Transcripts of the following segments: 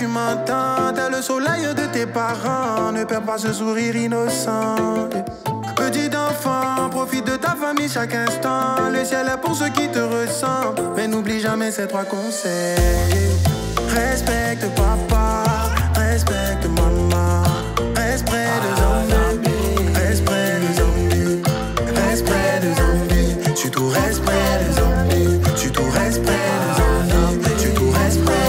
tu m'entends. T'es le soleil de tes parents. Ne perds pas ce sourire innocent. Petit enfant, profite de ta famille chaque instant. Le ciel est pour ceux qui te ressemblent. Mais n'oublie jamais ces trois conseils. Respecte papa, respecte maman. Reste près de zombies, reste près de zombies, reste près de zombies. Surtout reste près de zombies, surtout reste près de zombies, surtout reste près.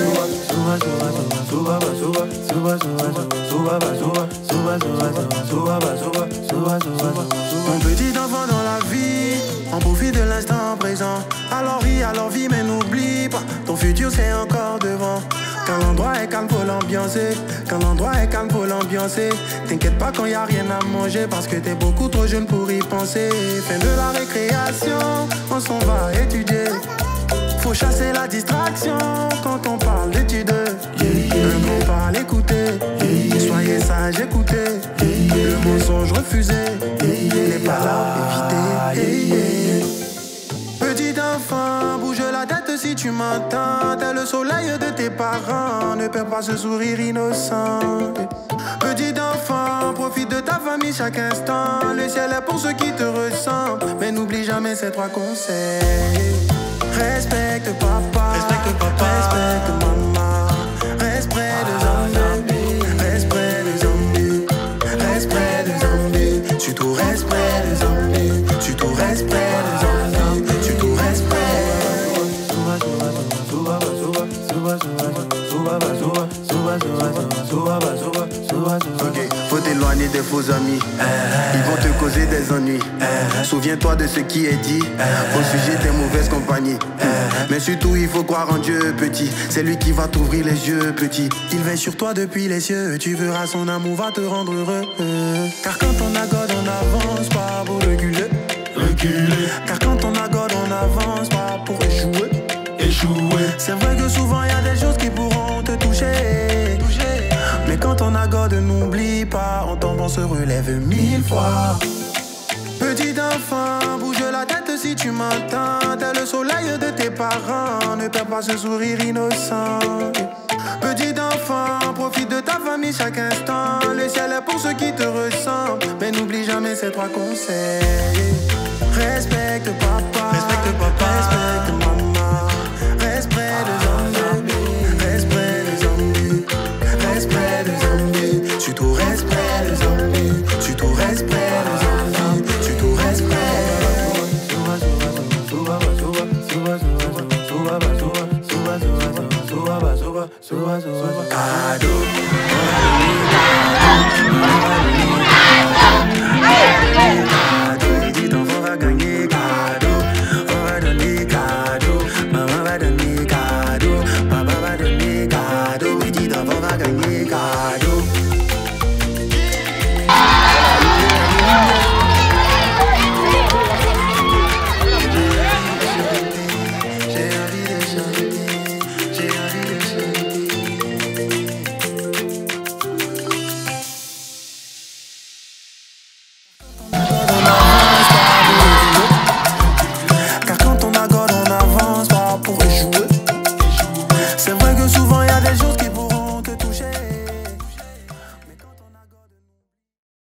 Mon petit enfant dans la vie, on profite de l'instant présent. Alors vis, mais n'oublie pas, ton futur c'est encore devant. Quand l'endroit est calme, faut l'ambiancer. Quand l'endroit est calme, faut l'ambiancer. T'inquiète pas quand y a rien à manger, parce que t'es beaucoup trop jeune pour y penser. Fin de la récréation, on s'en va étudier. Faut chasser la distraction quand on parle d'études. Un mot parle, écoutez. Soyez sage, écoutez. Le mensonge refusé. Les paroles évitées. Petit enfant, bouge la tête si tu m'entends. T'es le soleil de tes parents. Ne perds pas ce sourire innocent. Petit enfant, profite de ta famille chaque instant. Le ciel est pour ceux qui te ressemblent. Mais n'oublie jamais ces trois conseils. Respecte papa, respecte maman, reste près de zombies, reste près de zombies, reste près de zombies, surtout reste près de zombies, surtout reste près de zombies, surtout reste près. Ok, faut t'éloigner des faux amis. Ils vont te causer des ennuis. Souviens-toi de ce qui est dit au sujet des mauvaises compagnies. Mais surtout il faut croire en Dieu, petit. C'est lui qui va t'ouvrir les yeux, petit. Il veille sur toi depuis les cieux. Tu verras son amour va te rendre heureux. Car quand on agode on avance pas pour reculer. Car quand on agode on avance pas pour échouer. C'est vrai que souvent y a des choses qui pourront te toucher. Mais quand on agode, n'oublie pas, en tombant on se relève 1000 fois. Petit enfant, bouge la tête si tu m'entends. T'es le soleil de tes parents. Ne perds pas ce sourire innocent. Petit enfant, profite de ta famille chaque instant. Le ciel est pour ceux qui te ressemblent. Mais n'oublie jamais ces trois conseils.